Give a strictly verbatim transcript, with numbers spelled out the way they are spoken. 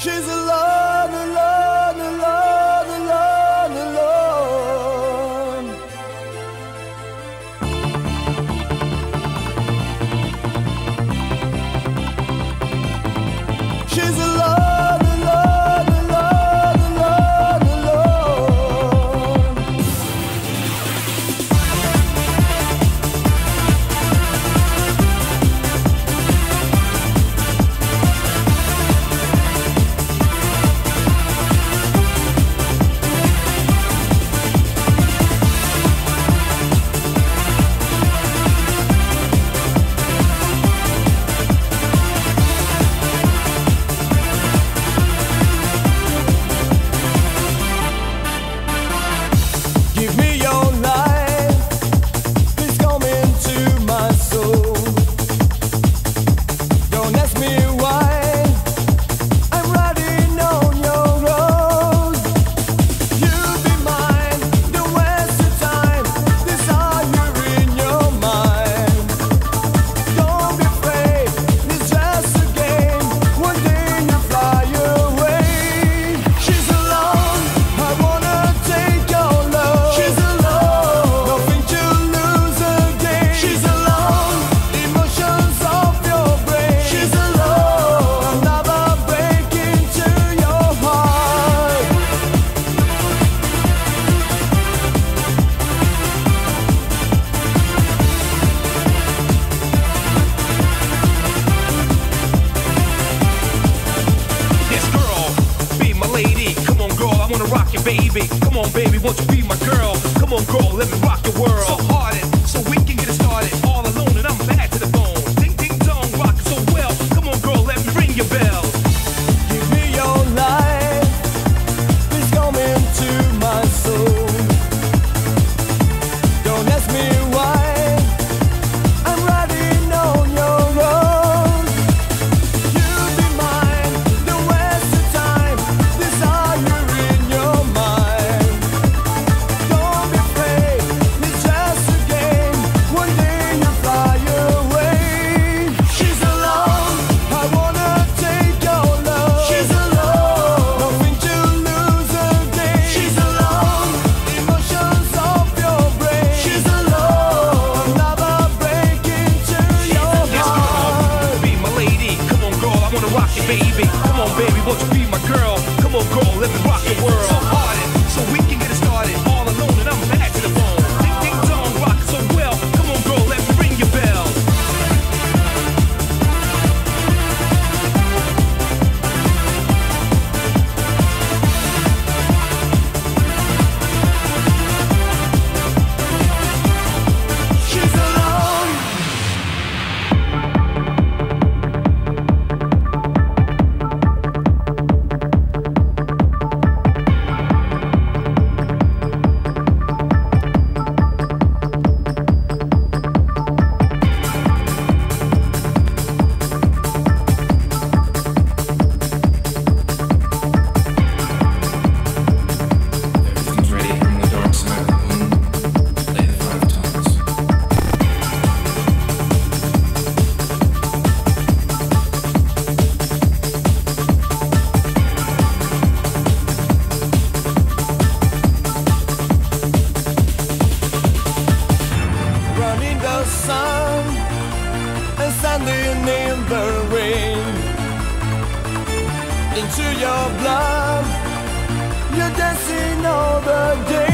She's alone, alone, alone, alone, alone. She's alone, alone, alone, alone, alone. Give me your life, please come into my soul. Don't ask me why, I'm riding on your road. You'll be mine, don't waste your time, desire in your mind. Don't be afraid, it's just a game, one day you fly away. She's alone, I wanna take your love. She's alone, nothing to lose again. She's alone, emotions of your brain. She's alone, another break into your heart. Yes, girl, be my lady. Come on, girl, I wanna rock you, baby. Come on, baby, won't you be my girl? Come on, girl, let me rock your world. So hard it, so we can get it started. All alone and I'm bad to the bone. Ding, ding, dong, rock it so well. Come on, girl, let me ring your bell. Give me your life, please come into my soul. Don't ask me why, I'm riding on your road. You'll be mine, don't waste your time, desire in your mind. Don't be afraid, it's just a game, one day you fly away. She's alone, I wanna take your love. She's alone, nothing to lose again. She's alone, emotions of your brain. She's alone, another break into your Yes, heart. girl, be my lady. Come on, girl, I wanna rock you, baby. Come on, baby, won't you be my girl? Come on, girl, let me rock your world. So hard it, so we can get it started. All alone and I'm bad to the bone. Ding, ding, dong, rock it so well. Come on, girl, let me ring your bell. She's alone. Everything's ready from the dark side of the moon. Lay the five tones. Running the sun and standing in the rain. Into your blood, you're dancing all the day.